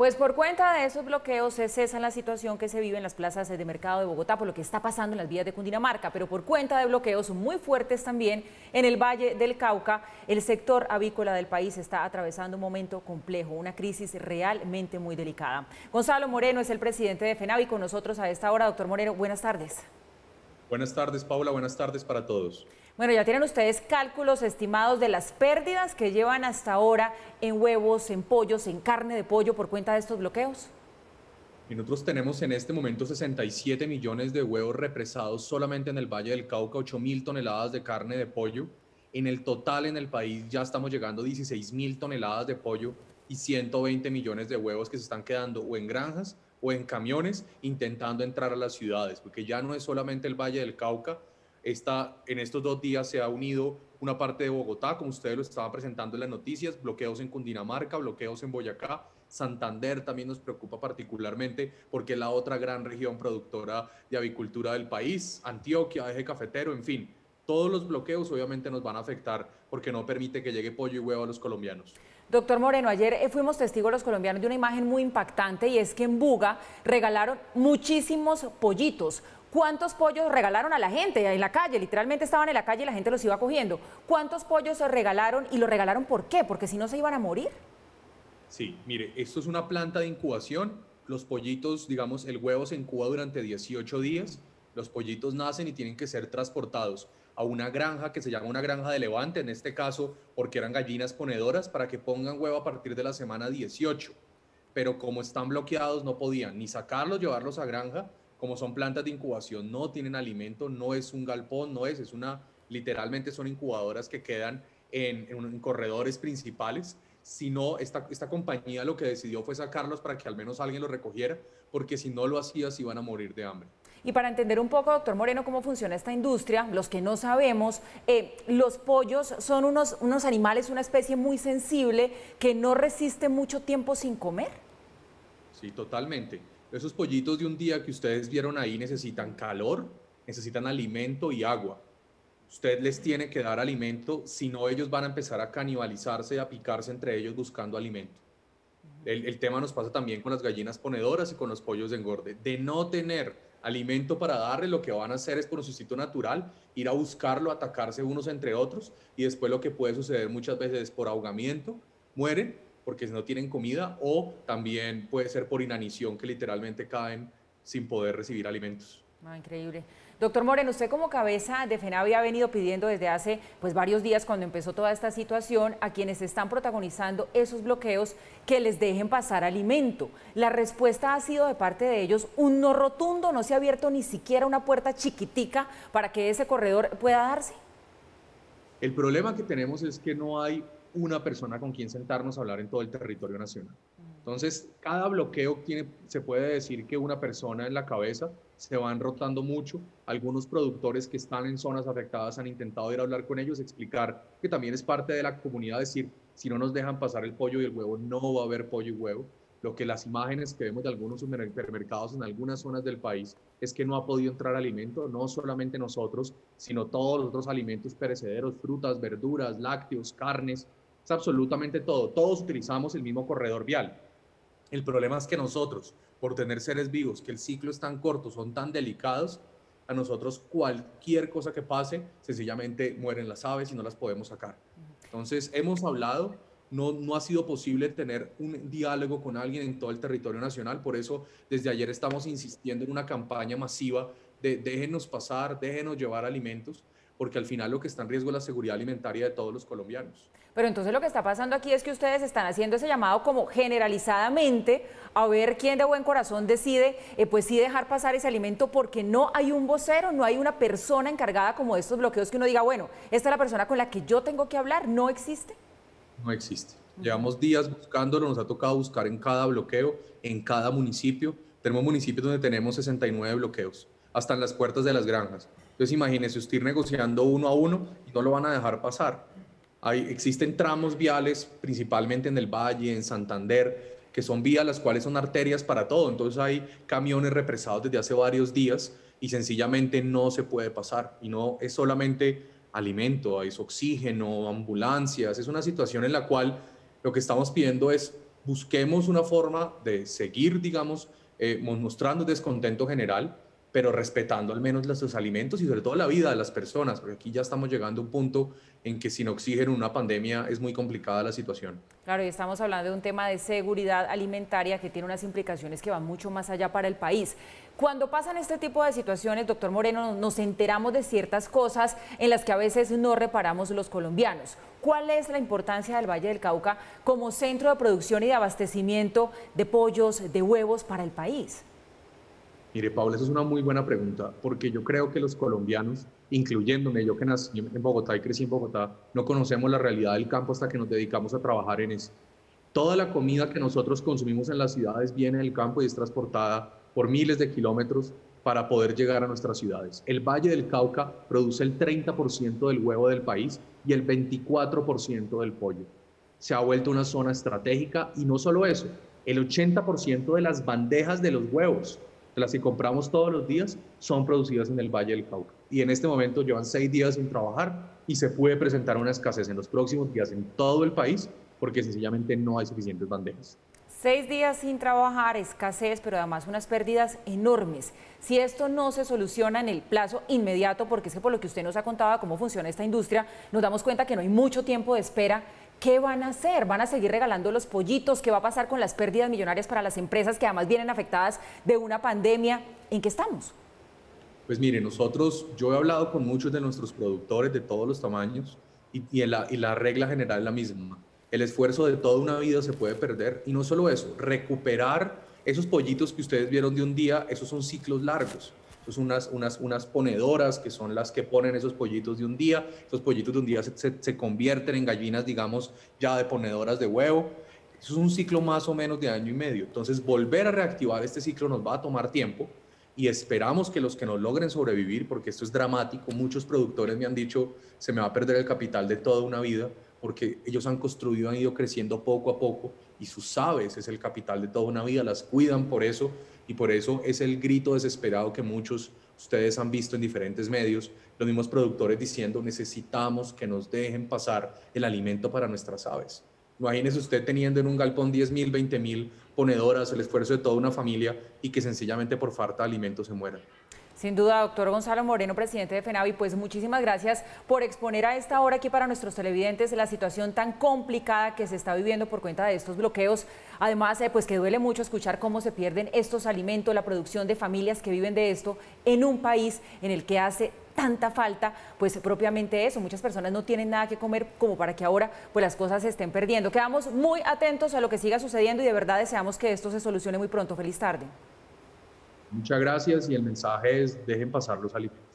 Pues por cuenta de esos bloqueos se cesa la situación que se vive en las plazas de mercado de Bogotá, por lo que está pasando en las vías de Cundinamarca, pero por cuenta de bloqueos muy fuertes también en el Valle del Cauca, el sector avícola del país está atravesando un momento complejo, una crisis realmente muy delicada. Gonzalo Moreno es el presidente de FENAVI con nosotros a esta hora. Doctor Moreno, buenas tardes. Buenas tardes, Paula. Buenas tardes para todos. Bueno, ya tienen ustedes cálculos estimados de las pérdidas que llevan hasta ahora en huevos, en pollos, en carne de pollo por cuenta de estos bloqueos. Y nosotros tenemos en este momento 67 millones de huevos represados solamente en el Valle del Cauca, 8.000 toneladas de carne de pollo. En el total en el país ya estamos llegando a 16.000 toneladas de pollo y 120 millones de huevos que se están quedando o en granjas o en camiones intentando entrar a las ciudades, porque ya no es solamente el Valle del Cauca. En estos 2 días se ha unido una parte de Bogotá, como ustedes lo estaban presentando en las noticias, bloqueos en Cundinamarca, bloqueos en Boyacá. Santander también nos preocupa particularmente porque es la otra gran región productora de avicultura del país, Antioquia, eje cafetero, en fin. Todos los bloqueos obviamente nos van a afectar porque no permite que llegue pollo y huevo a los colombianos. Doctor Moreno, ayer fuimos testigos los colombianos de una imagen muy impactante y es que en Buga regalaron muchísimos pollitos. ¿Cuántos pollos regalaron a la gente en la calle? Literalmente estaban en la calle y la gente los iba cogiendo. ¿Cuántos pollos se regalaron y los regalaron por qué? Porque si no se iban a morir. Sí, mire, esto es una planta de incubación. Los pollitos, digamos, el huevo se incuba durante 18 días. Los pollitos nacen y tienen que ser transportados a una granja que se llama una granja de levante, en este caso porque eran gallinas ponedoras, para que pongan huevo a partir de la semana 18. Pero como están bloqueados, no podían ni sacarlos, llevarlos a granja. Como son plantas de incubación, no tienen alimento, no es un galpón, literalmente son incubadoras que quedan en corredores principales. Sino esta compañía lo que decidió fue sacarlos para que al menos alguien los recogiera, porque si no lo hacía se iban a morir de hambre. Y para entender un poco, doctor Moreno, cómo funciona esta industria, los que no sabemos, los pollos son unos animales, una especie muy sensible que no resiste mucho tiempo sin comer. Sí, totalmente. Esos pollitos de un día que ustedes vieron ahí necesitan calor, necesitan alimento y agua. Usted les tiene que dar alimento, si no ellos van a empezar a canibalizarse y a picarse entre ellos buscando alimento. El tema nos pasa también con las gallinas ponedoras y con los pollos de engorde. De no tener alimento para darle, lo que van a hacer es por su instinto natural ir a buscarlo, atacarse unos entre otros, y después lo que puede suceder muchas veces es por ahogamiento, mueren porque no tienen comida, o también puede ser por inanición, que literalmente caen sin poder recibir alimentos. Ah, increíble. Doctor Moreno, usted como cabeza de FENAVI ha venido pidiendo desde hace varios días, cuando empezó toda esta situación, a quienes están protagonizando esos bloqueos que les dejen pasar alimento. La respuesta ha sido de parte de ellos un no rotundo, no se ha abierto ni siquiera una puerta chiquitica para que ese corredor pueda darse. El problema que tenemos es que no hay una persona con quien sentarnos a hablar en todo el territorio nacional. Entonces, cada bloqueo se puede decir que una persona en la cabeza, se van rotando mucho. Algunos productores que están en zonas afectadas han intentado ir a hablar con ellos, explicar que también es parte de la comunidad, decir, si no nos dejan pasar el pollo y el huevo, no va a haber pollo y huevo. Lo que las imágenes que vemos de algunos supermercados en algunas zonas del país es que no ha podido entrar alimento, no solamente nosotros, sino todos los otros alimentos perecederos, frutas, verduras, lácteos, carnes, es absolutamente todo. Todos utilizamos el mismo corredor vial. El problema es que nosotros, por tener seres vivos, que el ciclo es tan corto, son tan delicados, a nosotros cualquier cosa que pase, sencillamente mueren las aves y no las podemos sacar. Entonces, hemos hablado, no ha sido posible tener un diálogo con alguien en todo el territorio nacional, por eso desde ayer estamos insistiendo en una campaña masiva de déjenos pasar, déjenos llevar alimentos, porque al final lo que está en riesgo es la seguridad alimentaria de todos los colombianos. Pero entonces lo que está pasando aquí es que ustedes están haciendo ese llamado como generalizadamente a ver quién de buen corazón decide, pues sí dejar pasar ese alimento, porque no hay un vocero, no hay una persona encargada como de estos bloqueos que uno diga, bueno, esta es la persona con la que yo tengo que hablar. ¿No existe? No existe. Llevamos días buscándolo, nos ha tocado buscar en cada bloqueo, en cada municipio. Tenemos municipios donde tenemos 69 bloqueos, hasta en las puertas de las granjas. Entonces imagínese usted ir negociando uno a uno y no lo van a dejar pasar. Existen tramos viales, principalmente en el Valle, en Santander, que son vías las cuales son arterias para todo. Entonces hay camiones represados desde hace varios días y sencillamente no se puede pasar. Y no es solamente alimento, es oxígeno, ambulancias. Es una situación en la cual lo que estamos pidiendo es busquemos una forma de seguir, digamos, mostrando descontento general, pero respetando al menos los alimentos y sobre todo la vida de las personas, porque aquí ya estamos llegando a un punto en que sin oxígeno, una pandemia, es muy complicada la situación. Claro, y estamos hablando de un tema de seguridad alimentaria que tiene unas implicaciones que van mucho más allá para el país. Cuando pasan este tipo de situaciones, doctor Moreno, nos enteramos de ciertas cosas en las que a veces no reparamos los colombianos. ¿Cuál es la importancia del Valle del Cauca como centro de producción y de abastecimiento de pollos, de huevos para el país? Mire, Paula, esa es una muy buena pregunta, porque yo creo que los colombianos, incluyéndome, yo que nací en Bogotá y crecí en Bogotá, no conocemos la realidad del campo hasta que nos dedicamos a trabajar en eso. Toda la comida que nosotros consumimos en las ciudades viene del campo y es transportada por miles de kilómetros para poder llegar a nuestras ciudades. El Valle del Cauca produce el 30% del huevo del país y el 24% del pollo. Se ha vuelto una zona estratégica y no solo eso, el 80% de las bandejas de los huevos, de las que compramos todos los días, son producidas en el Valle del Cauca. Y en este momento llevan 6 días sin trabajar y se puede presentar una escasez en los próximos días en todo el país porque sencillamente no hay suficientes bandejas. 6 días sin trabajar, escasez, pero además unas pérdidas enormes. Si esto no se soluciona en el plazo inmediato, porque es que por lo que usted nos ha contado cómo funciona esta industria, nos damos cuenta que no hay mucho tiempo de espera. ¿Qué van a hacer? ¿Van a seguir regalando los pollitos? ¿Qué va a pasar con las pérdidas millonarias para las empresas que además vienen afectadas de una pandemia? ¿En qué estamos? Pues mire, yo he hablado con muchos de nuestros productores de todos los tamaños y la regla general es la misma. El esfuerzo de toda una vida se puede perder y no solo eso, recuperar esos pollitos que ustedes vieron de un día, esos son ciclos largos. Son unas ponedoras que son las que ponen esos pollitos de un día. Esos pollitos de un día se convierten en gallinas, digamos, ya de ponedoras de huevo. Eso es un ciclo más o menos de año y medio. Entonces, volver a reactivar este ciclo nos va a tomar tiempo y esperamos que los que nos logren sobrevivir, porque esto es dramático, muchos productores me han dicho, se me va a perder el capital de toda una vida, porque ellos han construido, han ido creciendo poco a poco y sus aves es el capital de toda una vida, las cuidan por eso y por eso es el grito desesperado que muchos ustedes han visto en diferentes medios, los mismos productores diciendo necesitamos que nos dejen pasar el alimento para nuestras aves. Imagínese usted teniendo en un galpón 10.000, 20.000 ponedoras, el esfuerzo de toda una familia y que sencillamente por falta de alimento se mueran. Sin duda, doctor Gonzalo Moreno, presidente de FENAVI, pues muchísimas gracias por exponer a esta hora aquí para nuestros televidentes la situación tan complicada que se está viviendo por cuenta de estos bloqueos. Además, pues que duele mucho escuchar cómo se pierden estos alimentos, la producción de familias que viven de esto en un país en el que hace tanta falta, pues propiamente eso, muchas personas no tienen nada que comer como para que ahora pues las cosas se estén perdiendo. Quedamos muy atentos a lo que siga sucediendo y de verdad deseamos que esto se solucione muy pronto. Feliz tarde. Muchas gracias y el mensaje es dejen pasar los alimentos.